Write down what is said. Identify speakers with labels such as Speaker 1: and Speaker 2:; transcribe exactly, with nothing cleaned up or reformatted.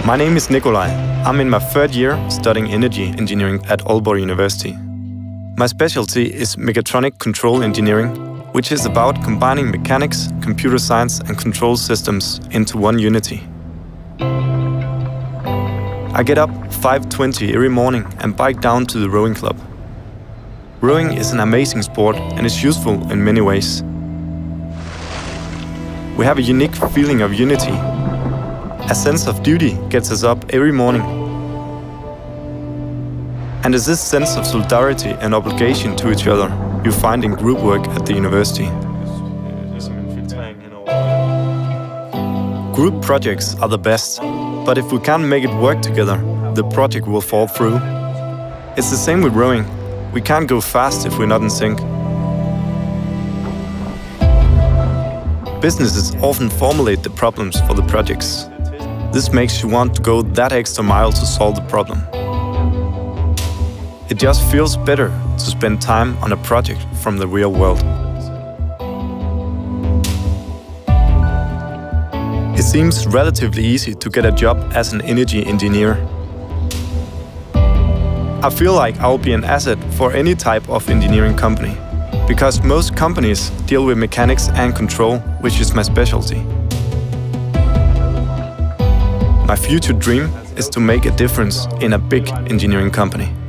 Speaker 1: My name is Nikolaj. I'm in my third year studying energy engineering at Aalborg University. My specialty is mechatronic control engineering, which is about combining mechanics, computer science and control systems into one unity. I get up five twenty every morning and bike down to the rowing club. Rowing is an amazing sport and is useful in many ways. We have a unique feeling of unity. A sense of duty gets us up every morning. And it's this sense of solidarity and obligation to each other you find in group work at the university. Group projects are the best, but if we can't make it work together, the project will fall through. It's the same with rowing. We can't go fast if we're not in sync. Businesses often formulate the problems for the projects. This makes you want to go that extra mile to solve the problem. It just feels better to spend time on a project from the real world. It seems relatively easy to get a job as an energy engineer. I feel like I'll be an asset for any type of engineering company, because most companies deal with mechanics and control, which is my specialty. My future dream is to make a difference in a big engineering company.